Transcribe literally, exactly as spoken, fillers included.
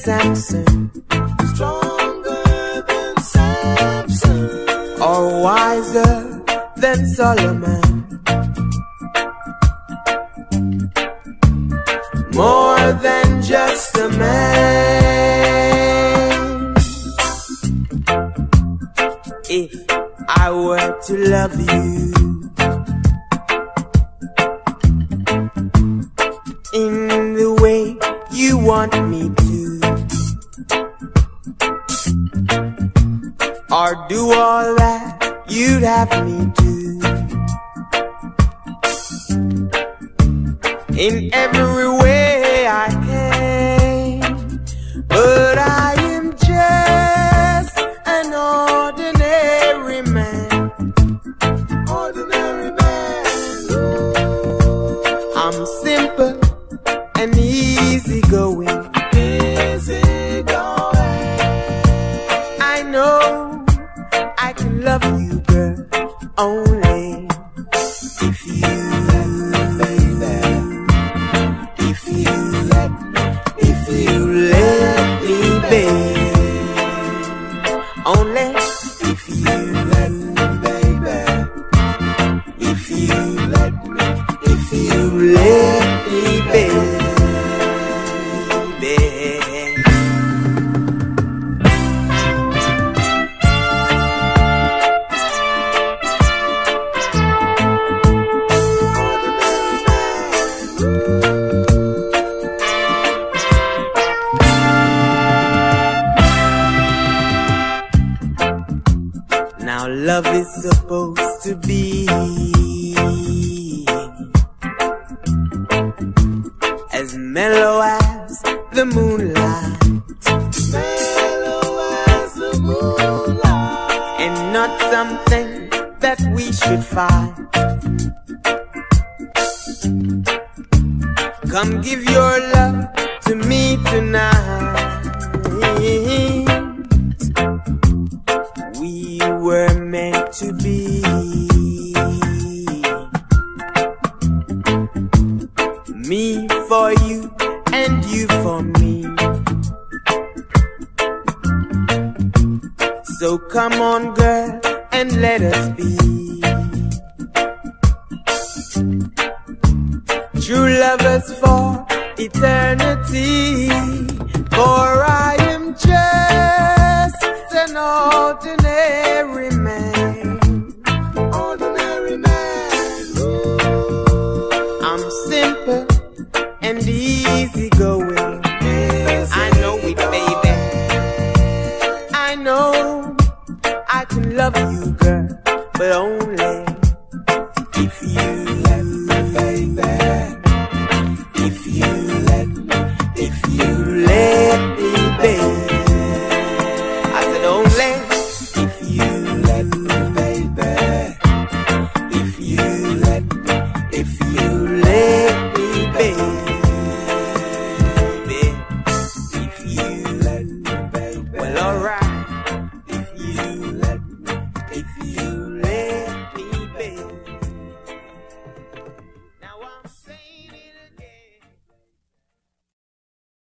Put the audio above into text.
Samson, stronger than Samson, or wiser than Solomon, more than just a man. If I were to love you in the way you want me to, or do all that you'd have me do, in every way I can, but I am just an ordinary man. ordinary man. I'm simple and easy going. Easy going. I know I can love you, girl, only if you If you let me, if you let me, baby, only if you let me, baby, if you let me, if you let me, baby. Now love is supposed to be as mellow as the moonlight, Mellow as the moonlight, and not something that we should fight. Come give your love to me tonight. We were meant to be. Me for you and you for me. So come on, girl, and let us be. True lovers for eternity. For I am just an ordinary man. ordinary man. I'm simple and easy going. I know it, baby. I know I can love you, girl, but only if you let me, baby. If you let me, if you let me, baby. I said only if you let me, baby. If you let me, if you let me, baby. If you let me.